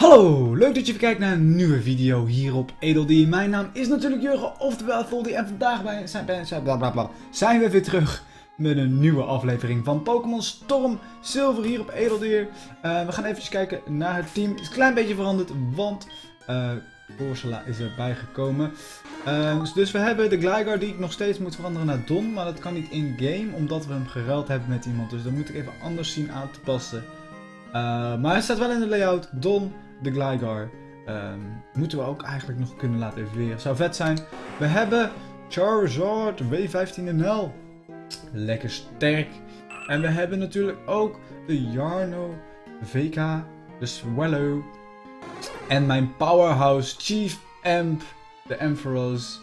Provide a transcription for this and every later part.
Hallo, leuk dat je weer kijkt naar een nieuwe video hier op Edeldie. Mijn naam is natuurlijk Jurgen, oftewel Voldy, en vandaag zijn we weer terug met een nieuwe aflevering van Pokémon Storm Silver hier op Edeldie. We gaan even kijken naar het team. Het is een klein beetje veranderd, want Corsola is erbij gekomen. Dus we hebben de Gligar die ik nog steeds moet veranderen naar Don, maar dat kan niet in-game, omdat we hem geruild hebben met iemand. Dus dat moet ik even anders zien aan te passen. Maar hij staat wel in de layout. Don, de Gligar. Moeten we ook eigenlijk nog kunnen laten evolueren. Zou vet zijn. We hebben Charizard W15NL. Lekker sterk. En we hebben natuurlijk ook de Jarno VK. De Swallow. En mijn Powerhouse Chief Amp. De Ampharos.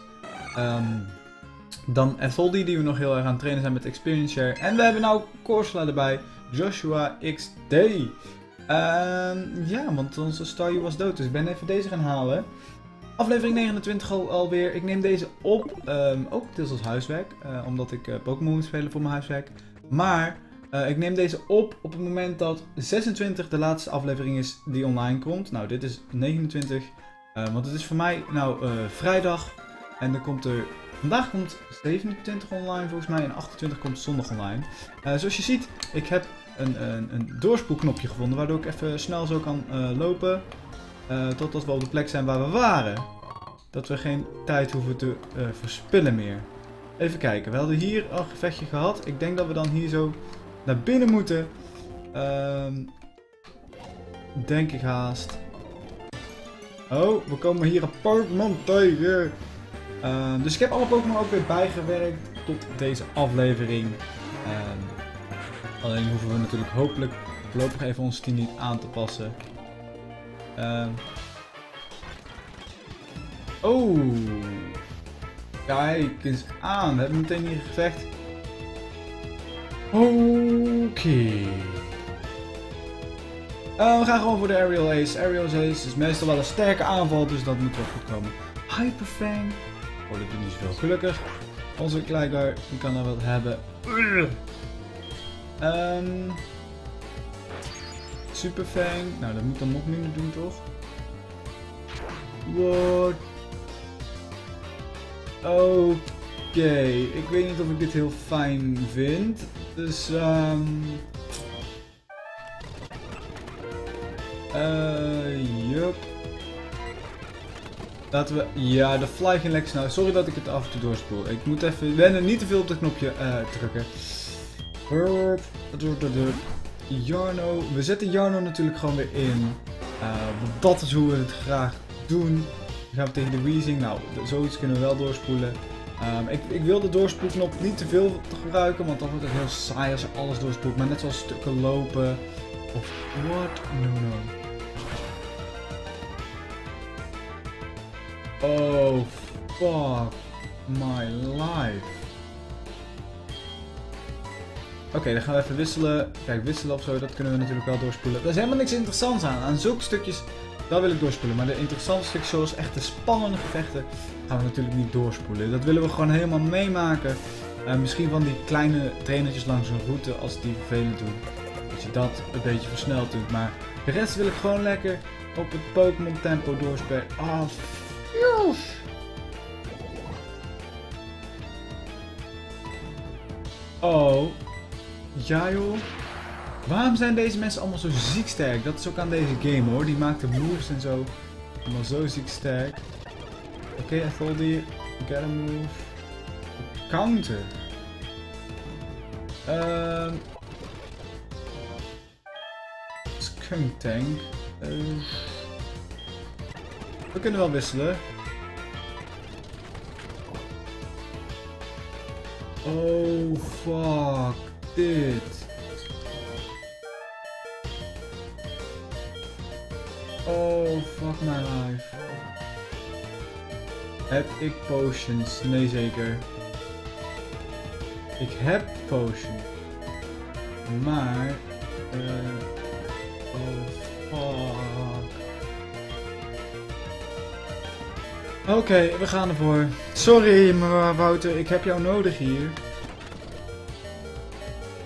Dan Etholdi die we nog heel erg aan het trainen zijn met Experience Share. En we hebben nou Corsola erbij. Joshua XD. Ja, want onze Staryu was dood, dus ik ben even deze gaan halen. Aflevering 29 alweer. Ik neem deze op, ook deels als huiswerk, omdat ik Pokémon moet spelen voor mijn huiswerk. Maar ik neem deze op het moment dat 26 de laatste aflevering is die online komt. Nou, dit is 29, want het is voor mij nou vrijdag. En dan komt er... Vandaag komt 27 online volgens mij en 28 komt zondag online. Zoals je ziet, ik heb een doorspoelknopje gevonden, waardoor ik even snel zo kan lopen. Totdat we op de plek zijn waar we waren. Dat we geen tijd hoeven te verspillen meer. Even kijken, we hadden hier al een gevechtje gehad. Ik denk dat we dan hier zo naar binnen moeten. Denk ik haast. Oh, we komen hier een Pokémon tegen. Dus ik heb alle Pokémon ook weer bijgewerkt tot deze aflevering. Alleen hoeven we natuurlijk hopelijk voorlopig even ons team niet aan te passen. Oh, kijk eens aan. We hebben meteen hier een gevecht. Oké. We gaan gewoon voor de Aerial Ace. Aerial Ace is meestal wel een sterke aanval, dus dat moet wel goed komen. Hyperfang. Oh, dat doet niet zoveel. Gelukkig. Onze Gligar, die kan er wat hebben. Superfang. Nou, dat moet dan nog minder doen, toch? What? Oké. Ik weet niet of ik dit heel fijn vind. Dus, yup. Laten we... Ja, de fly ging lekker snel. Sorry dat ik het af en toe doorspoel. Ik moet even wennen, niet te veel op dat knopje drukken. Jarno. We zetten Jarno natuurlijk gewoon weer in. Want dat is hoe we het graag doen. Dan gaan we tegen de Weezing. Nou, zoiets kunnen we wel doorspoelen. Ik wil de doorspoelknop niet te veel te gebruiken, want dan wordt het heel saai als je alles doorspoelt. Maar net zoals stukken lopen. Of what? No. Oh, fuck my life. Oké, dan gaan we even wisselen. Kijk, wisselen of zo, dat kunnen we natuurlijk wel doorspoelen. Er is helemaal niks interessants aan. Aan zulke stukjes, dat wil ik doorspoelen. Maar de interessante stukjes, zoals echt de spannende gevechten, gaan we natuurlijk niet doorspoelen. Dat willen we gewoon helemaal meemaken. Misschien van die kleine trainertjes langs een route, als die vervelend doen. Dat je dat een beetje versneld doet. Maar de rest wil ik gewoon lekker op het Pokémon tempo doorspelen. Ah, oh. Ja joh. Waarom zijn deze mensen allemaal zo ziek sterk? Dat is ook aan deze game hoor. Die maakt de moves en zo. Allemaal zo ziek sterk. Oké, Etholdi. Get a move. Counter. Skunk Tank. We kunnen wel wisselen. Oh fuck dit. Oh fuck my life. Heb ik potions? Nee zeker. Ik heb potion. Maar oh fuck. Oké, we gaan ervoor. Sorry, maar Wouter, ik heb jou nodig hier.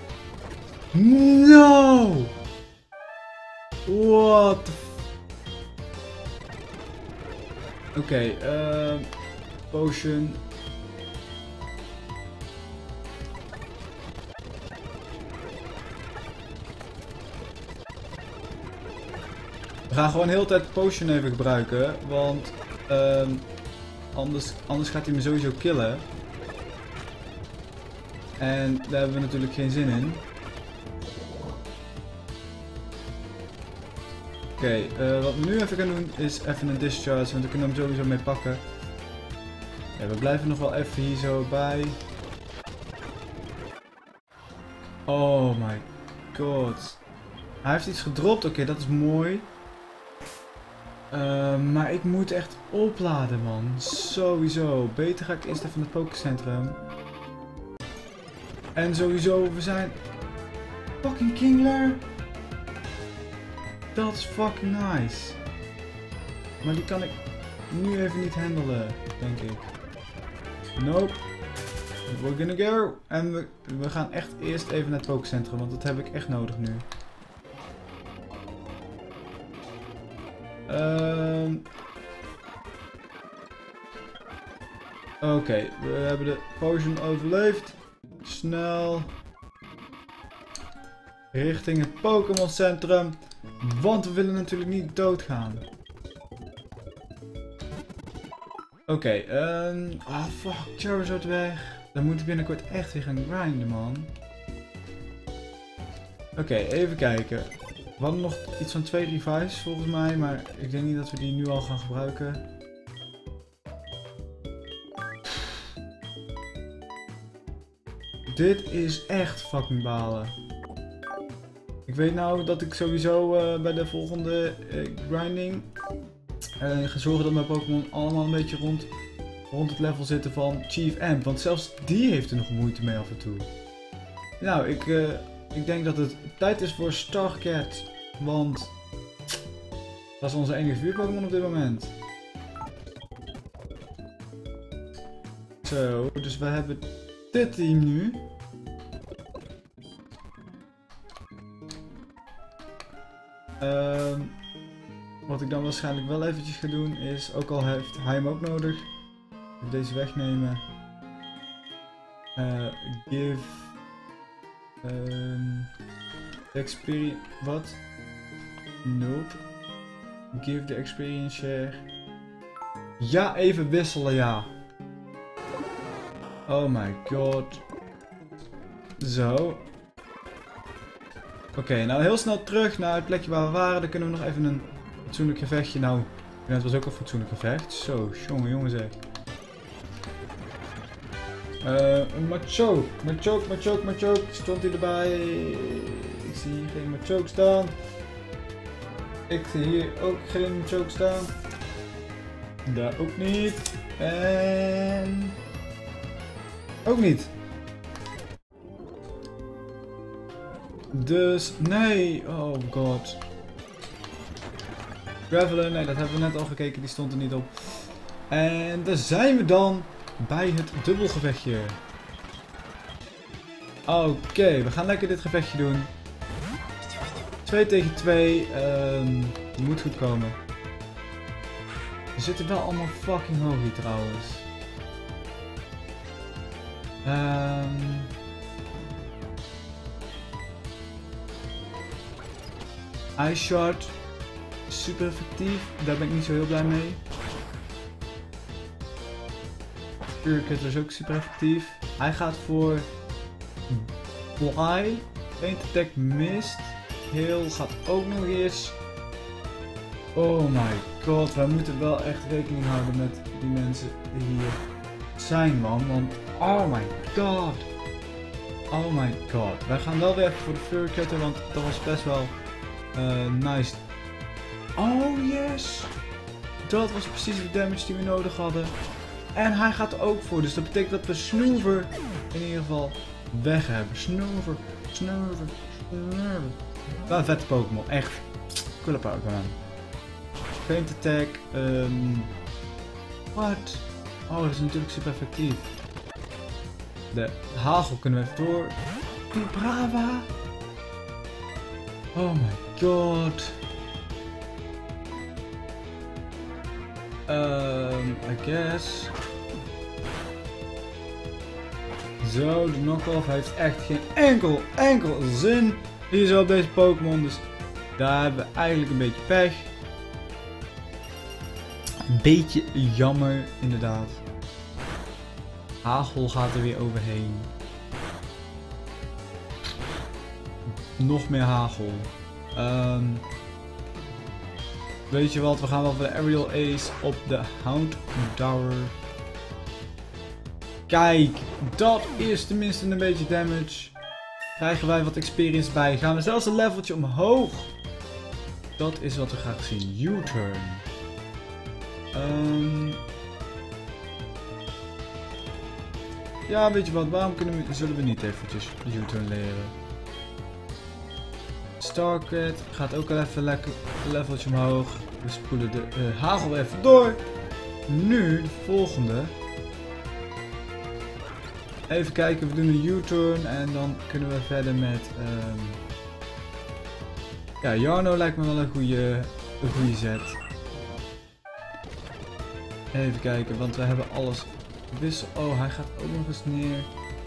No! What the Oké, potion. We gaan gewoon de hele tijd potion even gebruiken, want anders gaat hij me sowieso killen. En daar hebben we natuurlijk geen zin in. Oké, wat we nu even gaan doen is even een discharge, want we kunnen hem sowieso mee pakken. Ja, we blijven nog wel even hier zo bij. Oh my god. Hij heeft iets gedropt, oké, dat is mooi. Maar ik moet echt opladen, man. Sowieso. Beter ga ik eerst even naar het Pokécentrum. En sowieso, we zijn... Fucking Kingler. Dat is fucking nice. Maar die kan ik nu even niet handelen, denk ik. Nope. We're gonna go. En we gaan echt eerst even naar het Pokécentrum, want dat heb ik echt nodig nu. Oké, we hebben de potion overleefd. Snel. Richting het Pokémon Centrum. Want we willen natuurlijk niet doodgaan. Oké, ah fuck, Charizard weg. Dan moet ik binnenkort echt weer gaan grinden, man. Oké, even kijken. We hadden nog iets van 2 revives volgens mij, maar ik denk niet dat we die nu al gaan gebruiken. Dit is echt fucking balen. Ik weet nou dat ik sowieso bij de volgende grinding ga zorgen dat mijn Pokémon allemaal een beetje rond het level zitten van Chief Amp. Want zelfs die heeft er nog moeite mee af en toe. Nou, ik denk dat het tijd is voor Starcat. Want dat is onze enige vuur-Pokémon op dit moment. Zo, dus we hebben dit team nu. Wat ik dan waarschijnlijk wel eventjes ga doen is, ook al heeft hij hem ook nodig, even deze wegnemen. Give experience. Wat? Nope. Give the experience share. Ja, even wisselen, ja. Oh my god. Zo. Oké, nou heel snel terug naar het plekje waar we waren. Dan kunnen we nog even een fatsoenlijk gevechtje. Nou, het was ook een fatsoenlijk gevecht. Zo, jongen zeg. Machoke. Stond hij erbij? Ik zie hier geen Machoke staan. Ik zie hier ook geen Machoke staan. Daar ook niet. En... ook niet. Dus, nee. Oh god. Graveler, nee, dat hebben we net al gekeken. Die stond er niet op. En daar zijn we dan bij het dubbelgevechtje. Oké, we gaan lekker dit gevechtje doen. 2 tegen 2. Moet goed komen. We zitten wel allemaal fucking hoog hier trouwens. Ice Shard. Super effectief. Daar ben ik niet zo heel blij mee. Purcutter is ook super effectief. Hij gaat voor Fly. Paint Attack mist. Heel gaat ook nog eens. Oh my god. Wij moeten wel echt rekening houden met die mensen die hier zijn, man. Want oh my god. Oh my god. Wij gaan wel weer even voor de Furcutter, want dat was best wel nice. Oh yes. Dat was precies de damage die we nodig hadden. En hij gaat er ook voor. Dus dat betekent dat we Snover in ieder geval weg hebben. Snover. Wel een vette Pokémon. Echt. Coole Pokémon. Paint Attack. Wat? Oh, dat is natuurlijk super effectief. De hagel kunnen we even door. Brava. Oh my god. I guess. Zo, de knock-off heeft echt geen enkel zin hier zo op deze Pokémon. Dus daar hebben we eigenlijk een beetje pech. Een beetje jammer, inderdaad. Hagel gaat er weer overheen. Nog meer hagel. Weet je wat, we gaan wel voor de Aerial Ace op de Houndour. Kijk, dat is tenminste een beetje damage. Krijgen wij wat experience bij. Gaan we zelfs een leveltje omhoog. Dat is wat we graag zien. U-turn. Ja, weet je wat, waarom zullen we niet eventjes U-turn leren? Starcat gaat ook al even lekker een leveltje omhoog. We spoelen de hagel even door. Nu de volgende. Even kijken, we doen een U-turn en dan kunnen we verder met... ja, Jarno lijkt me wel een goede zet. Even kijken, want we hebben alles wissel... Oh, hij gaat ook nog eens neer.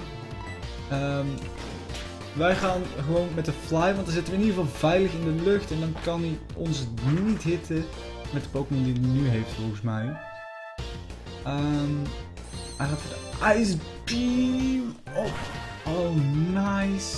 Wij gaan gewoon met de fly, want dan zitten we in ieder geval veilig in de lucht. En dan kan hij ons niet hitten met de Pokémon die hij nu heeft, volgens mij. Hij gaat voor de Ice Beam op. Oh, nice.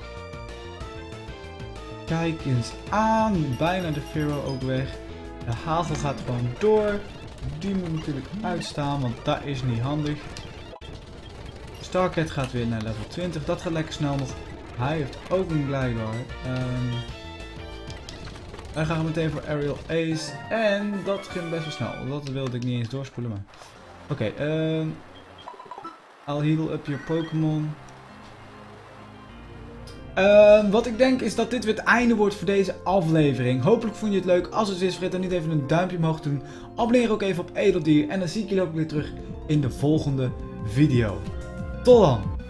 Kijk eens aan. Bijna de Pharaoh ook weg. De hagel gaat gewoon door. Die moet natuurlijk uitstaan, want dat is niet handig. Starcat gaat weer naar level 20. Dat gaat lekker snel nog. Hij heeft ook een Gligar. Wij gaan meteen voor Aerial Ace. En dat ging best wel snel. Dat wilde ik niet eens doorspoelen, maar... Oké, I'll heal up your Pokémon. Wat ik denk is dat dit weer het einde wordt voor deze aflevering. Hopelijk vond je het leuk. Als het is, vergeet dan niet even een duimpje omhoog te doen. Abonneer ook even op Edeldier. En dan zie ik jullie ook weer terug in de volgende video. Tot dan!